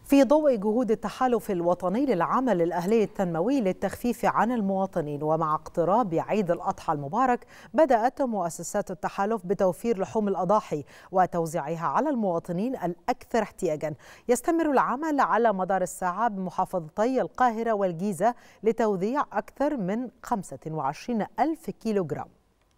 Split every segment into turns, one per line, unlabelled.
في ضوء جهود التحالف الوطني للعمل الأهلي التنموي للتخفيف عن المواطنين ومع اقتراب عيد الأضحى المبارك، بدأت مؤسسات التحالف بتوفير لحوم الأضاحي وتوزيعها على المواطنين الأكثر احتياجا. يستمر العمل على مدار الساعة بمحافظتي القاهرة والجيزة لتوزيع أكثر من 25 ألف كيلوغرام.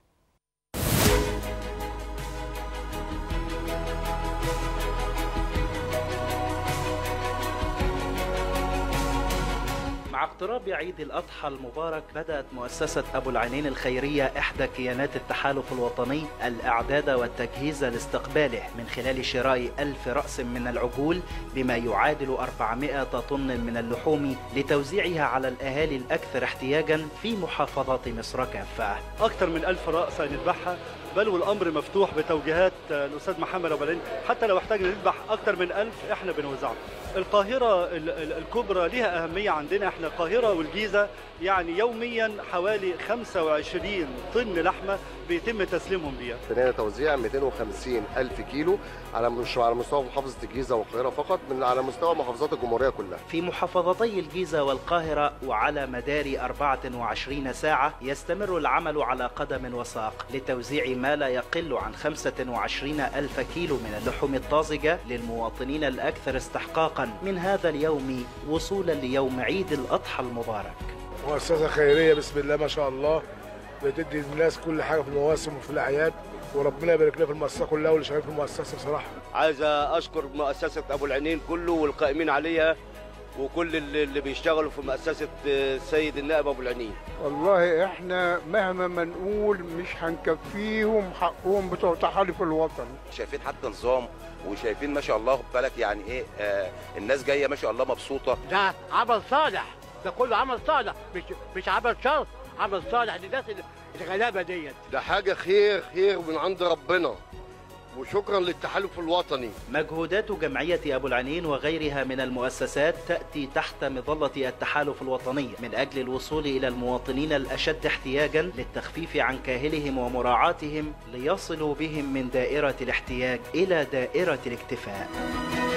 مع اقتراب عيد الأضحى المبارك، بدأت مؤسسة أبو العينين الخيرية إحدى كيانات التحالف الوطني الإعداد والتجهيز لاستقباله من خلال شراء 1000 رأس من العجول بما يعادل 400 طن من اللحوم لتوزيعها على الأهالي الأكثر احتياجا في محافظات مصر كافة.
أكثر من 1000 رأس هنذبحها، بل والأمر مفتوح بتوجيهات الأستاذ محمد أبو العينين. حتى لو احتاجنا نذبح أكثر من 1000 إحنا بنوزعها. القاهرة الكبرى لها أهمية عندنا، احنا القاهرة والجيزة يعني يوميا حوالي 25 طن لحمة بيتم تسليمهم بيها.
بدأنا توزيع 250 ألف كيلو على مستوى محافظة الجيزة والقاهرة فقط، من على مستوى محافظات الجمهورية كلها.
في محافظتي الجيزة والقاهرة وعلى مدار 24 ساعة يستمر العمل على قدم وساق لتوزيع ما لا يقل عن 25 ألف كيلو من اللحوم الطازجة للمواطنين الأكثر استحقاقا من هذا اليوم وصولا ليوم عيد الأضحى المبارك.
مؤسسة خيرية بسم الله ما شاء الله، بتدي الناس كل حاجة في المواسم وفي الأعياد، وربنا يبارك لنا في المؤسسة كلها واللي شغالين في المؤسسة بصراحة.
عايز أشكر مؤسسة أبو العينين كله والقائمين عليها وكل اللي بيشتغلوا في مؤسسة السيد النائب أبو العينين.
والله احنا مهما ما نقول مش هنكفيهم حقهم بتوع التحالف الوطني.
شايفين حتى نظام وشايفين ما شاء الله بالك يعني ايه الناس جايه ما شاء الله مبسوطه.
ده عمل صالح، ده كله عمل صالح، مش عمل شر، عمل صالح للناس الغلابه ديت.
ده حاجه خير من عند ربنا، وشكرا للتحالف الوطني.
مجهودات جمعية أبو العينين وغيرها من المؤسسات تأتي تحت مظلة التحالف الوطني من أجل الوصول إلى المواطنين الأشد احتياجا للتخفيف عن كاهلهم ومراعاتهم ليصلوا بهم من دائرة الاحتياج إلى دائرة الاكتفاء.